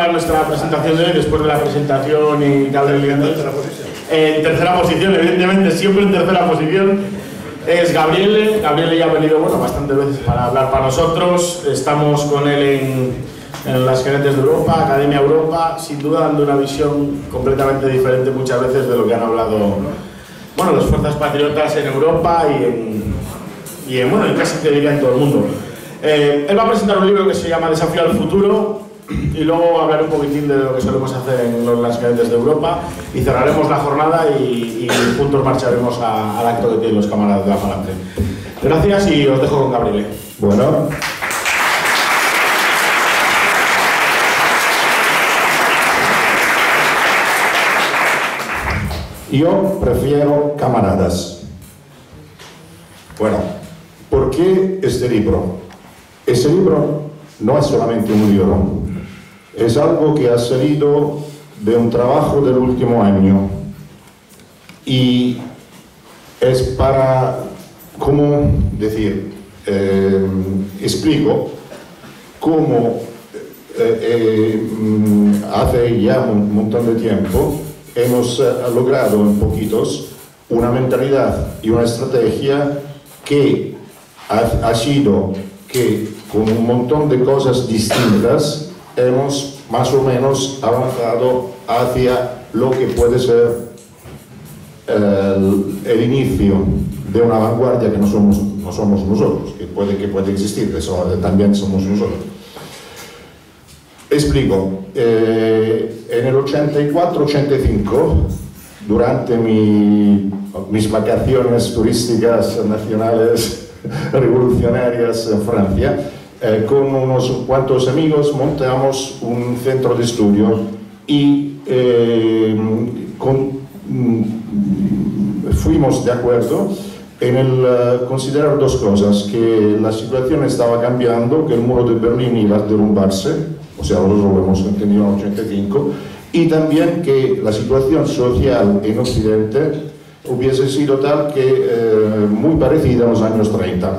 continuar nuestra presentación de hoy después de la presentación y tal del liando. En tercera posición, evidentemente, siempre en tercera posición, es Gabriele. Gabriele ya ha venido, bueno, bastantes veces para hablar para nosotros. Estamos con él en las gerentes de Europa, Academia Europa, sin duda dando una visión completamente diferente muchas veces de lo que han hablado, bueno, las fuerzas patriotas en Europa y en casi te diría en todo el mundo. Él va a presentar un libro que se llama Desafío al Futuro y luego hablar un poquitín de lo que solemos hacer en las gerentes de Europa y cerraremos la jornada y juntos marcharemos al acto que tienen los camaradas de la Falange. Gracias y os dejo con Gabriele. Bueno. Yo prefiero camaradas. Bueno, ¿por qué este libro? Este libro no es solamente un libro, es algo que ha salido de un trabajo del último año y es para, ¿cómo decir? Explico cómo hace ya un montón de tiempo hemos logrado en poquitos una mentalidad y una estrategia que ha sido que con un montón de cosas distintas hemos más o menos avanzado hacia lo que puede ser el inicio de una vanguardia que no somos nosotros, que puede existir, eso también somos nosotros. Explico, en el 84-85, durante mis vacaciones turísticas nacionales revolucionarias en Francia, con unos cuantos amigos montamos un centro de estudio y fuimos de acuerdo en considerar dos cosas: que la situación estaba cambiando, que el muro de Berlín iba a derrumbarse, o sea, nosotros lo hemos entendido en el 85, y también que la situación social en Occidente hubiese sido tal que muy parecida a los años 30.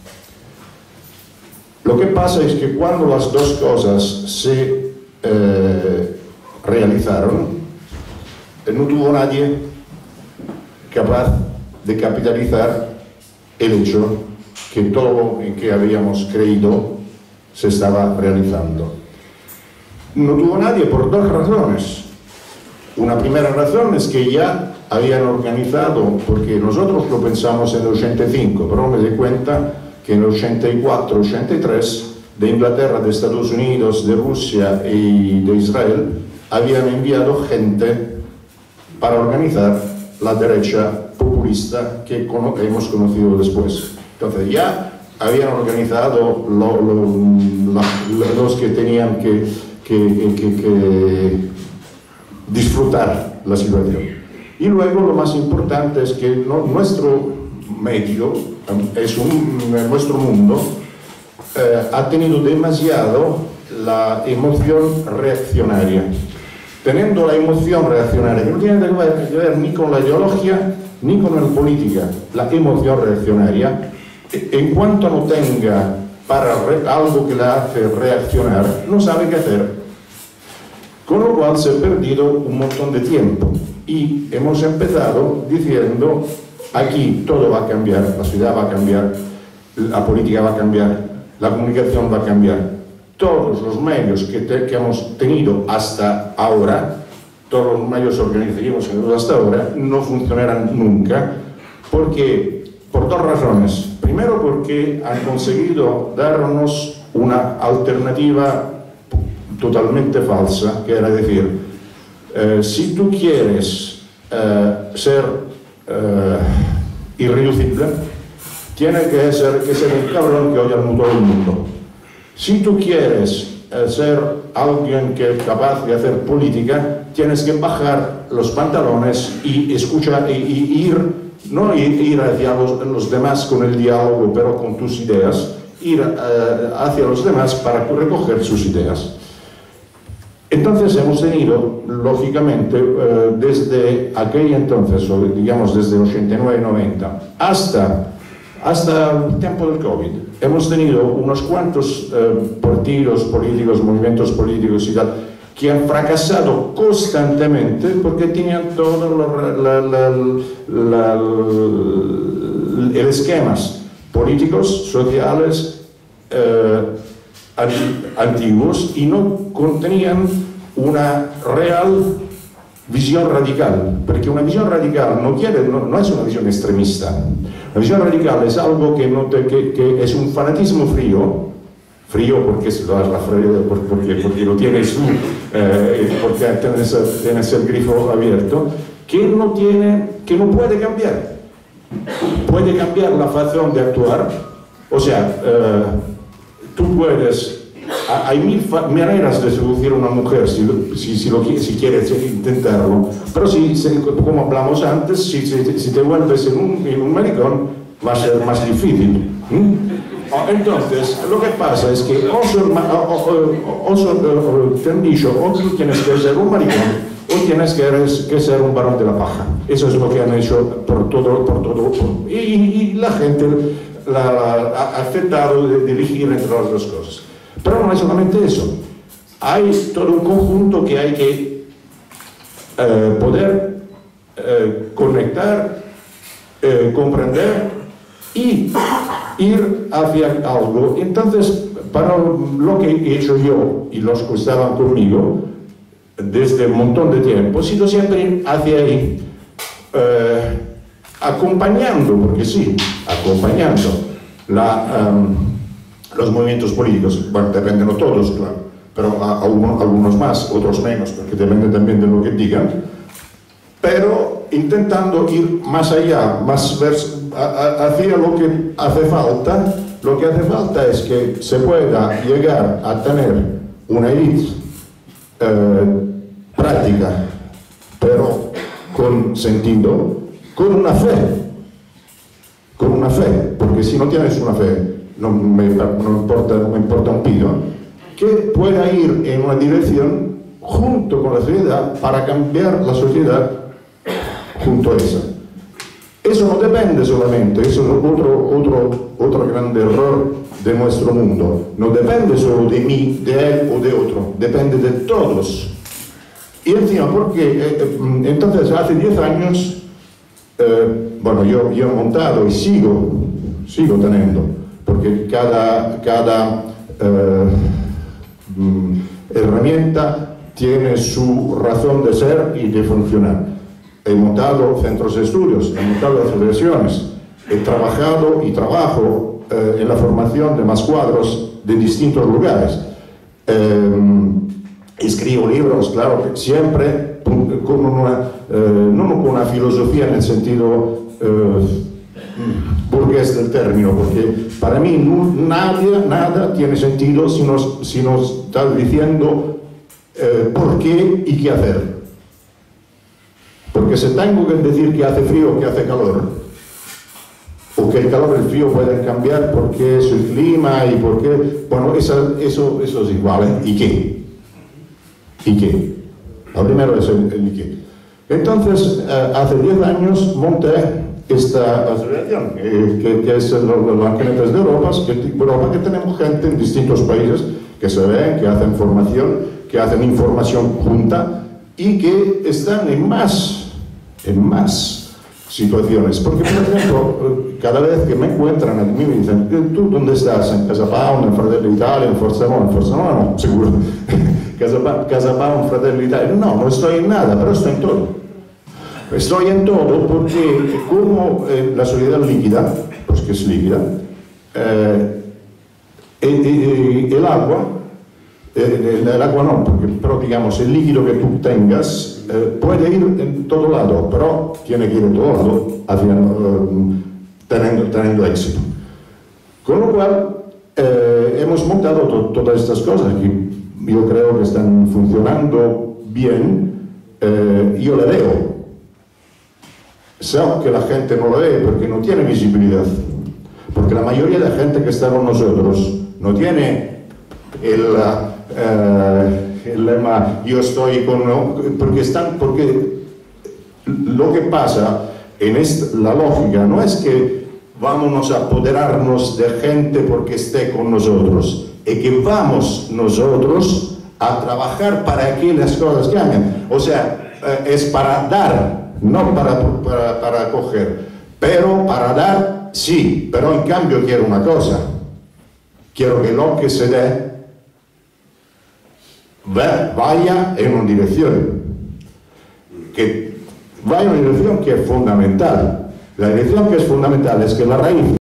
Lo que pasa es que cuando las dos cosas se realizaron, no tuvo nadie capaz de capitalizar el hecho que todo lo en que habíamos creído se estaba realizando. No tuvo nadie por dos razones. Una primera razón es que ya habían organizado, porque nosotros lo pensamos en el 85, pero me di cuenta que en el 84, 83, de Inglaterra, de Estados Unidos, de Rusia y de Israel, habían enviado gente para organizar la derecha populista que hemos conocido después. Entonces ya habían organizado los que tenían que disfrutar la situación. Y luego lo más importante es que nuestro medio, nuestro mundo, ha tenido demasiado la emoción reaccionaria. Teniendo la emoción reaccionaria, que no tiene que ver ni con la ideología ni con la política, la emoción reaccionaria, en cuanto no tenga para algo que la hace reaccionar, no sabe qué hacer. Con lo cual se ha perdido un montón de tiempo y hemos empezado diciendo: aquí todo va a cambiar, la ciudad va a cambiar, la política va a cambiar, la comunicación va a cambiar. Todos los medios que hemos tenido hasta ahora, todos los medios organizativos que tenemos hasta ahora, no funcionarán nunca, porque por dos razones. Primero, porque han conseguido darnos una alternativa totalmente falsa, que era decir, si tú quieres ser irreducible, tiene que ser un cabrón que oye a todo el mundo. Si tú quieres ser alguien que es capaz de hacer política, tienes que bajar los pantalones y escuchar y no ir hacia los demás con el diálogo, pero con tus ideas, ir hacia los demás para recoger sus ideas. Entonces hemos tenido, lógicamente, desde aquel entonces, o digamos desde 89-90, hasta el tiempo del COVID, hemos tenido unos cuantos partidos políticos, movimientos políticos y tal, que han fracasado constantemente porque tenían todos los esquemas políticos, sociales, antiguos, y no contenían una real visión radical, porque una visión radical no es una visión extremista. La visión radical es algo que es un fanatismo frío porque lo tienes tú, porque tienes el grifo abierto, que no puede cambiar. Puede cambiar la razón de actuar, o sea, tú puedes. Hay mil maneras de seducir a una mujer si quieres intentarlo, pero como hablamos antes, si te vuelves en un maricón, va a ser más difícil. Entonces, lo que pasa es que te han dicho, o tú tienes que ser un maricón, o tienes que ser un varón de la paja. Eso es lo que han hecho por todo. Y la gente ha aceptado de elegir entre las dos cosas. Pero no es solamente eso, hay todo un conjunto que hay que poder conectar, comprender y ir hacia algo. Entonces, para lo que he hecho yo y los que estaban conmigo desde un montón de tiempo, he sido siempre hacia ahí, acompañando, porque sí, acompañando los movimientos políticos. Bueno, dependen no todos, claro, pero algunos más, otros menos, porque depende también de lo que digan, pero intentando ir más allá, hacia lo que hace falta. Lo que hace falta es que se pueda llegar a tener una élite práctica, pero con sentido, con una fe, porque si no tienes una fe, no me importa un pito, que pueda ir en una dirección junto con la sociedad para cambiar la sociedad junto a esa. Eso no depende solamente, eso es otro gran error de nuestro mundo. No depende solo de mí, de él o de otro, depende de todos. Y encima, porque entonces hace 10 años, bueno, yo he montado y sigo teniendo, porque cada herramienta tiene su razón de ser y de funcionar. He montado centros de estudios, he montado asociaciones, he trabajado y trabajo en la formación de más cuadros de distintos lugares. Escribo libros, claro, siempre no con una filosofía en el sentido burgués del término, porque para mí nada tiene sentido si nos está diciendo por qué y qué hacer. Porque si tengo que decir que hace frío o que hace calor, o que el calor y el frío pueden cambiar porque es el clima y porque, bueno, eso es igual, ¿eh? ¿Y qué? ¿Y qué? Lo primero es el ¿y qué? Entonces, hace 10 años monté esta asociación, que es los Banquenetes de Europa, que tenemos gente en distintos países que se ven, que hacen formación, que hacen información junta y que están en más situaciones. Porque, por ejemplo, cada vez que me encuentran a mí me dicen, ¿tú dónde estás? ¿En Casa Pound, en Fratelli Italia, en Forza Nuova? En Forza Nuova no, seguro. Casa Pound, Fratelli Italia. No estoy en nada, pero estoy en todo. Estoy en todo porque como la sociedad líquida, pues que es líquida, el agua, el agua no, pero digamos el líquido que tú tengas puede ir en todo lado, pero tiene que ir en todo lado teniendo éxito. Con lo cual hemos montado todas estas cosas que yo creo que están funcionando bien. Yo le veo. Sé que la gente no lo ve porque no tiene visibilidad, porque la mayoría de la gente que está con nosotros no tiene el lema yo estoy con... porque lo que pasa en la lógica no es que vámonos a apoderarnos de gente porque esté con nosotros, es que vamos nosotros a trabajar para que las cosas cambien. O sea, es para dar, no para coger. Pero para dar, sí, pero en cambio quiero una cosa. Quiero que lo que se dé vaya en una dirección. Que vaya en una dirección que es fundamental. La dirección que es fundamental es que la raíz.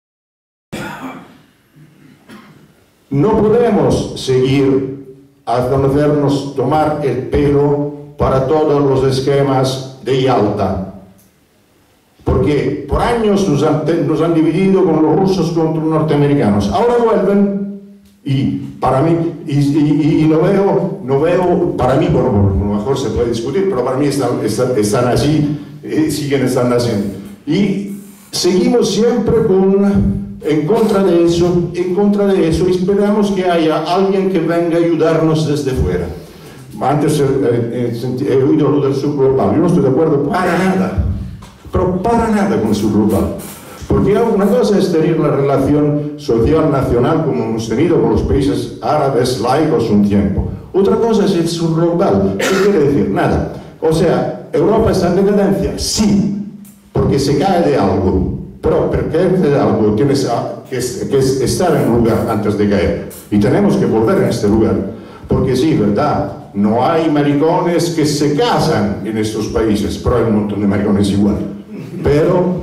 No podemos seguir a conocernos, tomar el pelo para todos los esquemas de Yalta. Porque por años nos han dividido con los rusos contra los norteamericanos. Ahora vuelven y para mí, y no veo, para mí, bueno, a lo mejor se puede discutir, pero para mí están así, siguen estando así. Y seguimos siempre en contra de eso, y esperamos que haya alguien que venga a ayudarnos desde fuera. Antes he oído lo del subglobal, yo no estoy de acuerdo para nada, pero para nada con el subglobal. Porque una cosa es tener la relación social nacional como hemos tenido con los países árabes laicos un tiempo. Otra cosa es el subglobal. ¿Qué quiere decir? Nada. O sea, ¿Europa está en decadencia? Sí, porque se cae de algo. Pero para caer de algo tienes que estar en un lugar antes de caer. Y tenemos que volver a este lugar. Porque sí, ¿verdad? No hay maricones que se casan en estos países, pero hay un montón de maricones igual. Pero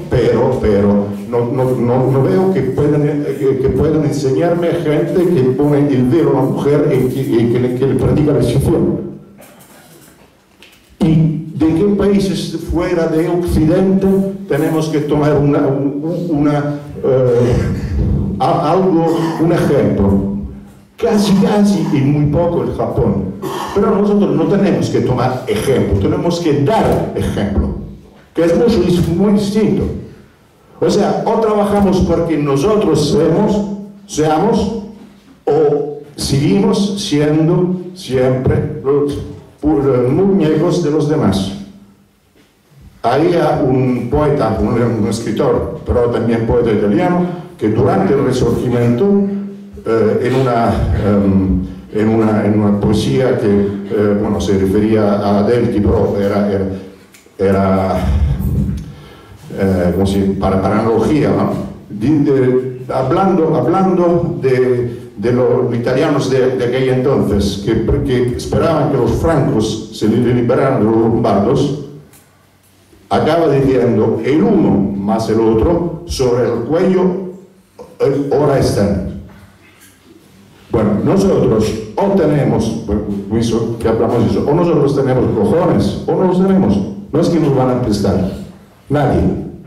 no veo que puedan enseñarme gente que pone el velo a una mujer y que le practica la excepción. ¿Y de qué países fuera de Occidente tenemos que tomar un ejemplo? Casi y muy poco el Japón. Pero nosotros no tenemos que tomar ejemplo, tenemos que dar ejemplo, que es muy distinto. O sea, o trabajamos porque nosotros seamos o seguimos siendo siempre los muñecos de los demás. Había un poeta, un escritor, pero también poeta italiano, que durante el Risorgimento, en una poesía que bueno, se refería a Delchi, pero era para analogía, ¿no? Hablando de los italianos de aquel entonces, que esperaban que los francos se liberaran de los lombardos, acaba diciendo: el uno más el otro sobre el cuello ahora están. Bueno, nosotros o tenemos, que hablamos de eso, o nosotros tenemos cojones, o no los tenemos. No es que nos van a prestar, nadie.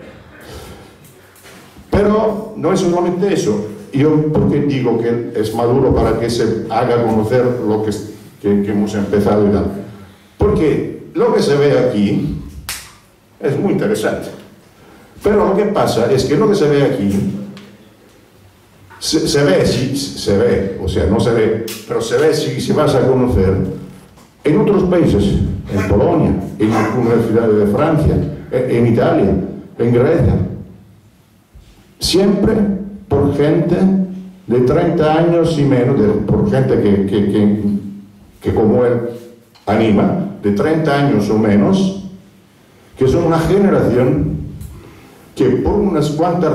Pero no es solamente eso. Yo, ¿por qué digo que es maduro para que se haga conocer lo que hemos empezado y tal? Porque lo que se ve aquí es muy interesante. Pero lo que pasa es que lo que se ve aquí se ve, o sea, no se ve, pero se ve si vas a conocer en otros países, en Polonia, en algunas ciudades de Francia, en Italia, en Grecia. Siempre por gente de 30 años y menos, por gente que como él anima, de 30 años o menos, que son una generación que por unas cuantas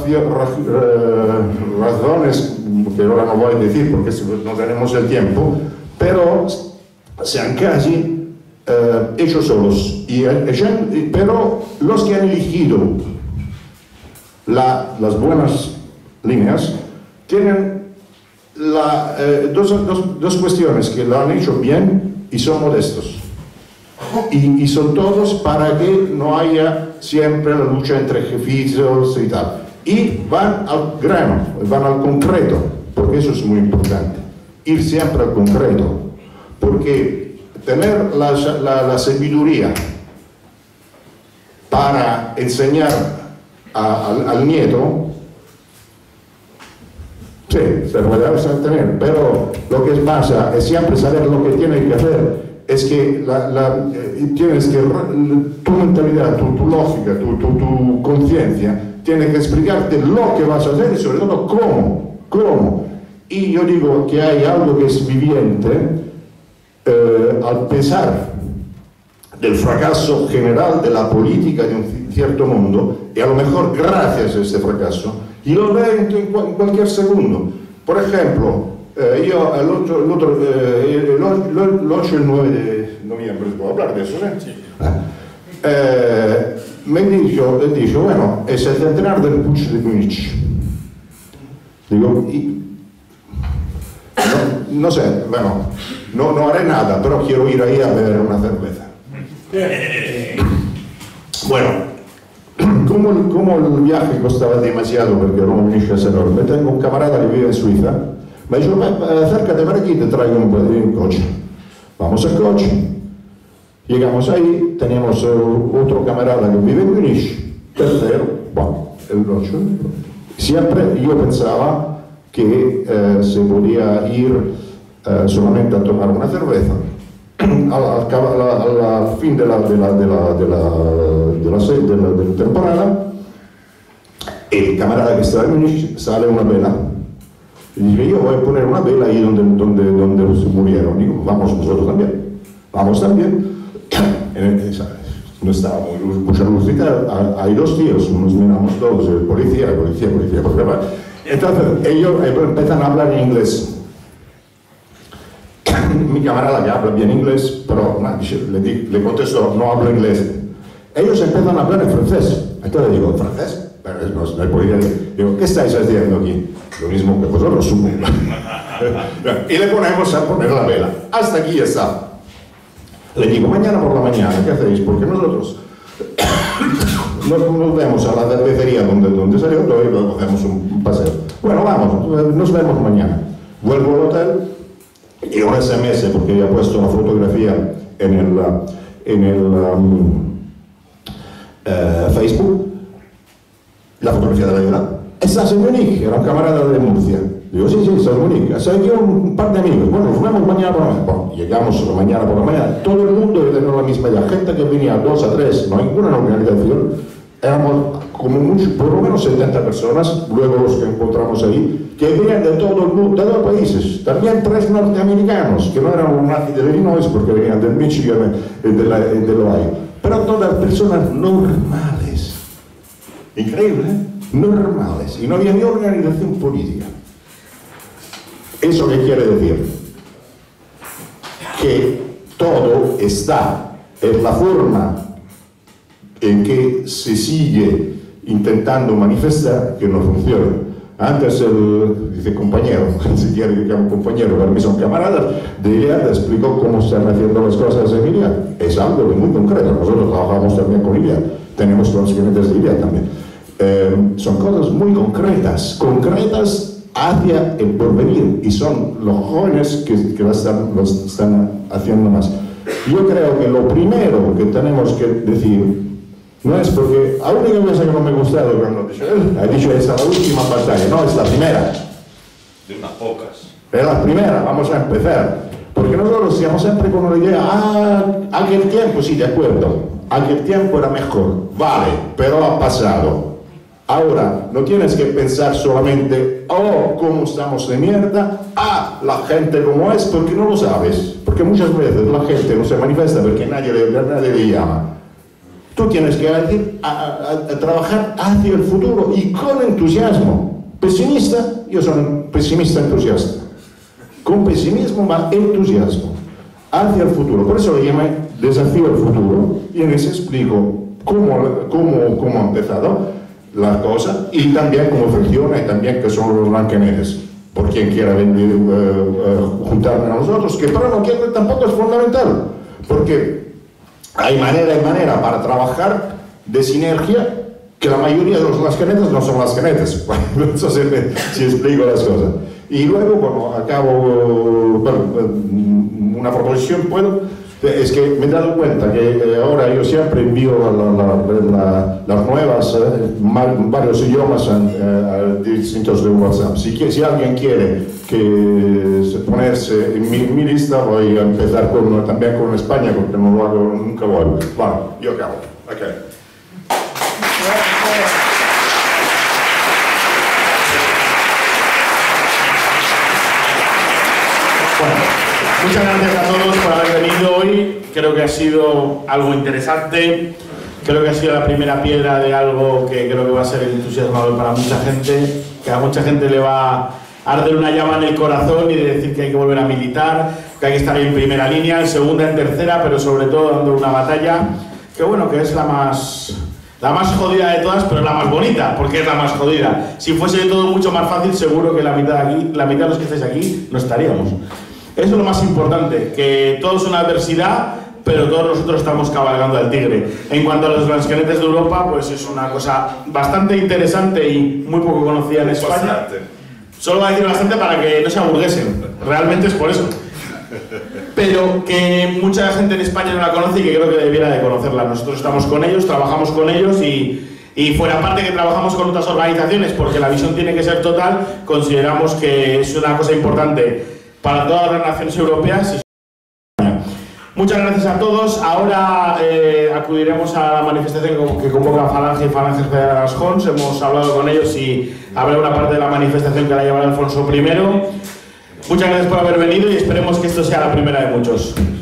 razones, que ahora no voy a decir porque no tenemos el tiempo, pero se han casi hecho solos. Pero los que han elegido las buenas líneas tienen dos cuestiones: que lo han hecho bien y son modestos. Y son todos para que no haya siempre la lucha entre jefizos y tal. Y van al grano, van al concreto, porque eso es muy importante. Ir siempre al concreto. Porque tener la sabiduría para enseñar al nieto, sí, se puede tener, pero lo que pasa es siempre saber lo que tiene que hacer. Es que tienes que, tu mentalidad, tu lógica, tu conciencia, tiene que explicarte lo que vas a hacer y sobre todo cómo. Y yo digo que hay algo que es viviente, al pesar del fracaso general de la política de un cierto mundo, y a lo mejor gracias a este fracaso, y lo ven en cualquier segundo. Por ejemplo, yo el 8 y el 9 de noviembre, ¿puedo hablar de eso? Sí. Me dijo, bueno, es el centenario del Putsch de Múnich. Digo, no sé, bueno, no haré nada, pero quiero ir ahí a beber una cerveza. Bueno, como el viaje costaba demasiado porque Múnich es enorme, tengo un camarada que vive en Suiza, me dijo, acércate para aquí, te traigo un coche. Vamos al coche, llegamos ahí, teníamos otro camarada que vive en Múnich, tercero, bueno, el 8. Siempre yo pensaba que se podía ir solamente a tomar una cerveza. Al fin de la temporada, el camarada que estaba en Múnich sale una vela. Y dije, yo voy a poner una vela ahí donde se murieron. Digo, vamos nosotros también. Vamos también. No estaba mucha luz. Hay dos tíos, nos miramos todos, policía. Entonces ellos empiezan a hablar en inglés. Mi camarada que habla bien inglés, pero le contesto, no hablo inglés. Ellos empiezan a hablar en francés. Entonces digo, ¿en francés? Pero no hay policía. Digo, ¿qué estáis haciendo aquí? Lo mismo que vosotros, supongo. Y le ponemos a poner la vela. Hasta aquí está. Le digo, mañana por la mañana, ¿qué hacéis? Porque nosotros nos vemos a la cervecería donde salió todo y luego hacemos un paseo. Bueno, vamos, nos vemos mañana. Vuelvo al hotel y un SMS, porque había puesto la fotografía en el Facebook, la fotografía de la vela. Estás en Múnich, era un camarada de Murcia. Digo, sí, estoy en Múnich. Soy yo un par de amigos. Bueno, nos vemos mañana por la mañana. Bueno, llegamos mañana por la mañana. Todo el mundo tenía la misma edad. Gente que venía 2 a 3, no hay ninguna organización. Éramos como mucho, por lo menos 70 personas, luego los que encontramos ahí, que venían de todo el mundo, de 2 países. También 3 norteamericanos, que no eran un nazi de Illinois, porque venían del Michigan y del Ohio. Pero todas personas normales. Increíble, ¿eh? Normales. Y no había ni organización política. ¿Eso qué quiere decir? Que todo está en la forma en que se sigue intentando manifestar que no funciona. Antes dice compañero, si quiere que llame compañero, para mí son camaradas, de ILEAD explicó cómo están haciendo las cosas en ILEAD. Es algo muy concreto, nosotros trabajamos también con ILEAD, tenemos conocimientos de ILEAD también. Son cosas muy concretas hacia el porvenir, y son los jóvenes que lo están haciendo más. Yo creo que lo primero que tenemos que decir no es porque la única cosa que no me ha gustado cuando ha dicho esa es la última batalla, no, es la primera. De unas pocas. Es la primera, vamos a empezar. Porque nosotros siempre con la idea, aquel tiempo, sí, de acuerdo, aquel tiempo era mejor, vale, pero ha pasado. Ahora, no tienes que pensar solamente, oh, cómo estamos de mierda, la gente como es, porque no lo sabes. Porque muchas veces la gente no se manifiesta porque nadie le llama. Tú tienes que ir a trabajar hacia el futuro y con entusiasmo. Pesimista, yo soy un pesimista entusiasta. Con pesimismo va entusiasmo hacia el futuro. Por eso le llamé desafío al futuro, y en ese explico cómo ha empezado la cosa y también cómo funciona, y también qué son los Blancanieves. Por quien quiera venir juntarme a nosotros, que para no quiere tampoco es fundamental, porque hay manera para trabajar de sinergia, que la mayoría de los Blancanieves no son Blancanieves. Eso si explico las cosas. Y luego, bueno, acabo una proposición, es que me he dado cuenta que ahora yo siempre envío las nuevas, varios idiomas a distintos de WhatsApp. Si alguien quiere ponerse en mi lista, voy a empezar también con España, porque no lo hago nunca. Bueno, yo acabo. Okay. Muchas gracias a todos por haber creo que ha sido algo interesante, creo que ha sido la primera piedra de algo que creo que va a ser entusiasmador para mucha gente, que a mucha gente le va a arder una llama en el corazón y de decir que hay que volver a militar, que hay que estar en primera línea, en segunda, en tercera, pero sobre todo dando una batalla que bueno, que es la más jodida de todas, pero la más bonita, porque es la más jodida. Si fuese todo mucho más fácil, seguro que la mitad de los que estáis aquí no estaríamos. Eso es lo más importante, que todo es una adversidad, pero todos nosotros estamos cabalgando al tigre. En cuanto a los Lansquenetes de Europa, pues es una cosa bastante interesante y muy poco conocida en España. Solo voy a decir bastante para que no se aburguesen, realmente es por eso. Pero que mucha gente en España no la conoce y que creo que debiera de conocerla. Nosotros estamos con ellos, trabajamos con ellos y fuera parte que trabajamos con otras organizaciones porque la visión tiene que ser total, consideramos que es una cosa importante para todas las naciones europeas. Muchas gracias a todos. Ahora acudiremos a la manifestación que convoca Falange y Falanges Federales Jons. Hemos hablado con ellos y habrá una parte de la manifestación que la llevará Alfonso I. Muchas gracias por haber venido y esperemos que esto sea la primera de muchos.